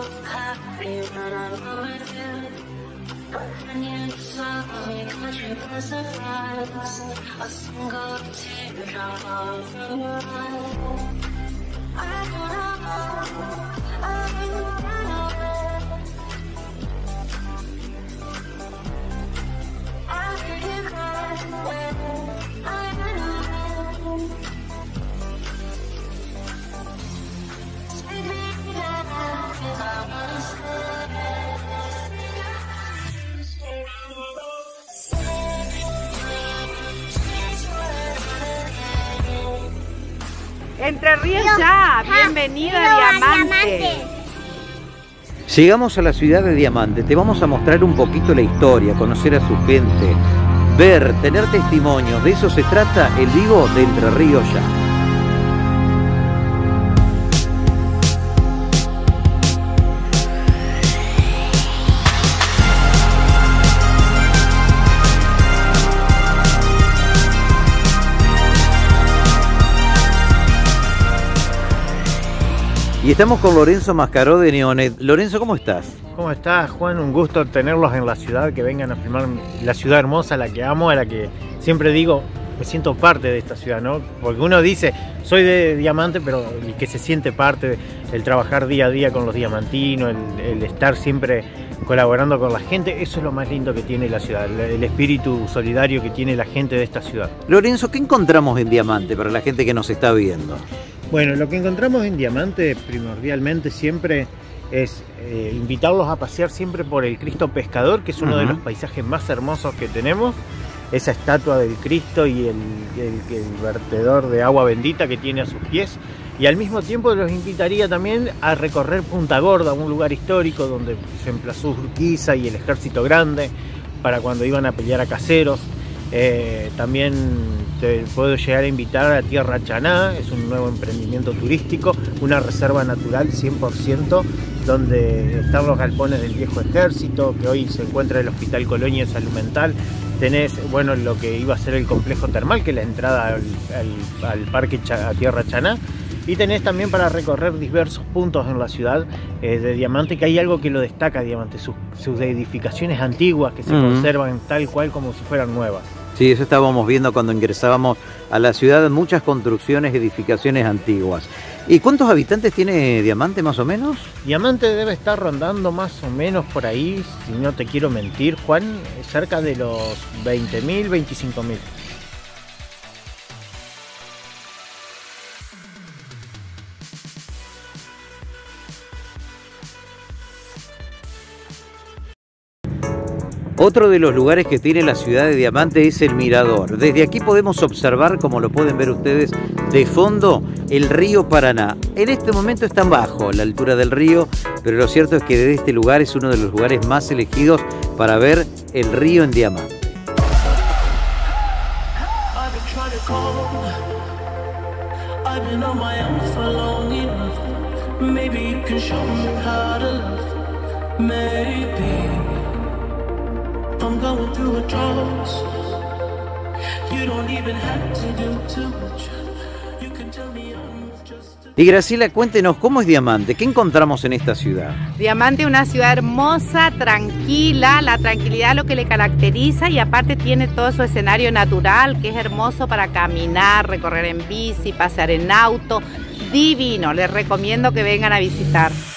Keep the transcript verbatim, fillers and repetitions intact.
Entre Ríos ya, bienvenido a Diamante. Llegamos a la ciudad de Diamante, te vamos a mostrar un poquito la historia, conocer a su gente, ver, tener testimonios, de eso se trata el vivo de Entre Ríos ya. Y estamos con Lorenzo Mascaró de Neonet. Lorenzo, ¿cómo estás? ¿Cómo estás, Juan? Un gusto tenerlos en la ciudad, que vengan a filmar la ciudad hermosa, la que amo, a la que siempre digo, me siento parte de esta ciudad, ¿no? Porque uno dice, soy de Diamante, pero el que se siente parte, el trabajar día a día con los diamantinos, el, el estar siempre colaborando con la gente, eso es lo más lindo que tiene la ciudad, el, el espíritu solidario que tiene la gente de esta ciudad. Lorenzo, ¿qué encontramos en Diamante para la gente que nos está viendo? Bueno, lo que encontramos en Diamante primordialmente siempre es eh, invitarlos a pasear siempre por el Cristo Pescador, que es uno uh-huh. de los paisajes más hermosos que tenemos. Esa estatua del Cristo y el, el, el vertedor de agua bendita que tiene a sus pies. Y al mismo tiempo los invitaría también a recorrer Punta Gorda, un lugar histórico donde se emplazó Urquiza y el Ejército Grande para cuando iban a pelear a caseros. Eh, también te puedo llegar a invitar a Tierra Chaná, es un nuevo emprendimiento turístico, una reserva natural cien por ciento, donde están los galpones del viejo ejército, que hoy se encuentra el Hospital Colonia de Salud Mental. Tenés, bueno, lo que iba a ser el complejo termal, que es la entrada al, al, al parque Ch- a Tierra Chaná. Y tenés también para recorrer diversos puntos en la ciudad eh, de Diamante, que hay algo que lo destaca Diamante, sus, sus edificaciones antiguas que se uh-huh. conservan tal cual como si fueran nuevas. Sí, eso estábamos viendo cuando ingresábamos a la ciudad, muchas construcciones, edificaciones antiguas. ¿Y cuántos habitantes tiene Diamante más o menos? Diamante debe estar rondando más o menos por ahí, si no te quiero mentir, Juan, cerca de los veinte mil, veinticinco mil. Otro de los lugares que tiene la ciudad de Diamante es el Mirador. Desde aquí podemos observar, como lo pueden ver ustedes de fondo, el río Paraná. En este momento está bajo la altura del río, pero lo cierto es que desde este lugar es uno de los lugares más elegidos para ver el río en Diamante. I'm going through a drought. You don't even have to do too much. You can tell me I'm just a... Y Graciela, cuéntenos, ¿cómo es Diamante? ¿Qué encontramos en esta ciudad? Diamante es una ciudad hermosa, tranquila, la tranquilidad es lo que le caracteriza y aparte tiene todo su escenario natural, que es hermoso para caminar, recorrer en bici, pasear en auto, divino, les recomiendo que vengan a visitar.